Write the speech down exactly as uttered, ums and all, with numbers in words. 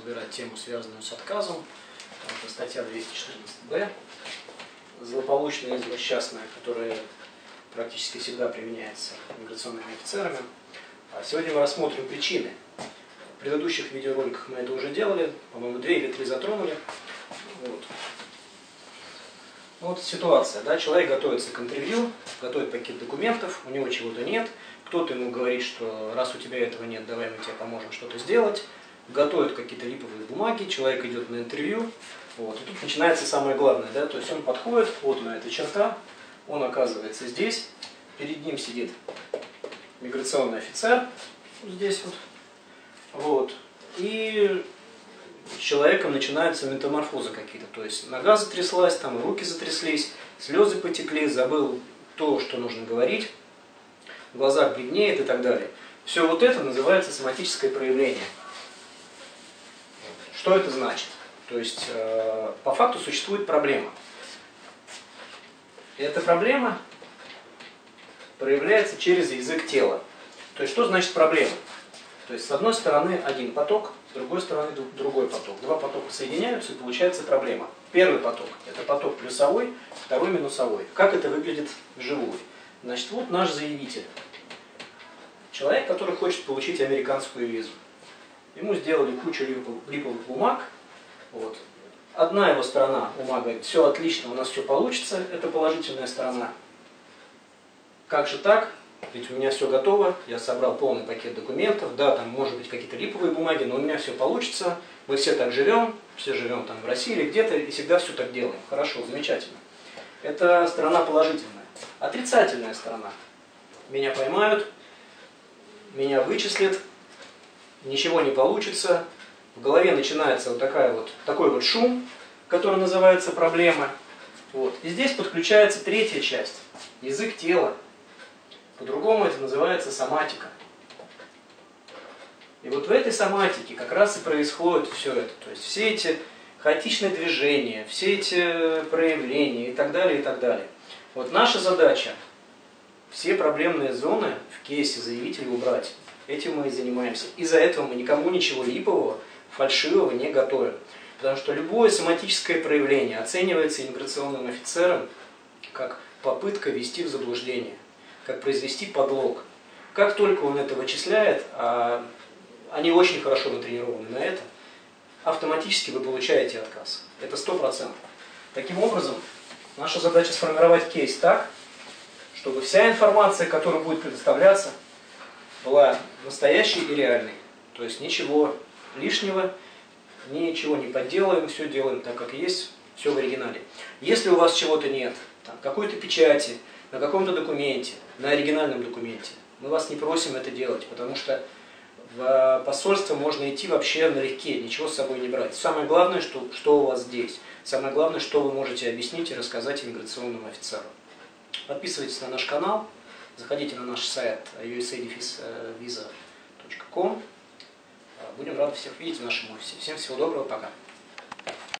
разбирать тему, связанную с отказом. Это статья двести четырнадцать бэ. Злополучная и злосчастная, которая практически всегда применяется миграционными офицерами. А сегодня мы рассмотрим причины. В предыдущих видеороликах мы это уже делали, по-моему, две или три затронули. Вот. Вот ситуация, да, человек готовится к интервью, готовит пакет документов, у него чего-то нет, кто-то ему говорит, что раз у тебя этого нет, давай мы тебе поможем что-то сделать, готовит какие-то липовые бумаги, человек идет на интервью, вот, и тут начинается самое главное, да, то есть он подходит, вот она эта черта, он оказывается здесь, перед ним сидит миграционный офицер, здесь вот, вот, и с человеком начинаются метаморфозы какие-то, то есть нога затряслась, там и руки затряслись, слезы потекли, забыл то, что нужно говорить, в глазах бледнеет и так далее. Все вот это называется соматическое проявление. Что это значит? То есть э, по факту существует проблема. И эта проблема проявляется через язык тела. То есть что значит проблема? То есть с одной стороны один поток, с другой стороны другой поток. Два потока соединяются и получается проблема. Первый поток – это поток плюсовой, второй минусовой. Как это выглядит вживую? Значит, вот наш заявитель. Человек, который хочет получить американскую визу. Ему сделали кучу липовых бумаг. Вот. Одна его сторона ума говорит: все отлично, у нас все получится, это положительная сторона. Как же так? Ведь у меня все готово, я собрал полный пакет документов, да, там может быть какие-то липовые бумаги, но у меня все получится, мы все так живем, все живем там в России или где-то, и всегда все так делаем. Хорошо, замечательно. Это сторона положительная. Отрицательная сторона. Меня поймают, меня вычислят, ничего не получится, в голове начинается вот, такая вот такой вот шум, который называется проблема. Вот. И здесь подключается третья часть, язык тела. По-другому это называется соматика. И вот в этой соматике как раз и происходит все это. То есть все эти хаотичные движения, все эти проявления и так далее, и так далее. Вот наша задача все проблемные зоны в кейсе заявителя убрать. Этим мы и занимаемся. Из-за этого мы никому ничего липового, фальшивого не готовим. Потому что любое соматическое проявление оценивается иммиграционным офицером как попытка ввести в заблуждение, как произвести подлог. Как только он это вычисляет, а они очень хорошо натренированы на это, автоматически вы получаете отказ. Это сто процентов. Таким образом, наша задача сформировать кейс так, чтобы вся информация, которая будет предоставляться, была настоящей и реальной. То есть ничего лишнего, ничего не подделаем, все делаем так, как есть, все в оригинале. Если у вас чего-то нет, какой-то печати, на каком-то документе, на оригинальном документе, мы вас не просим это делать, потому что в посольство можно идти вообще налегке, ничего с собой не брать. Самое главное, что, что у вас здесь. Самое главное, что вы можете объяснить и рассказать иммиграционному офицеру. Подписывайтесь на наш канал, заходите на наш сайт ю эс эй виза точка ком. Будем рады всех видеть в нашем офисе. Всем всего доброго, пока.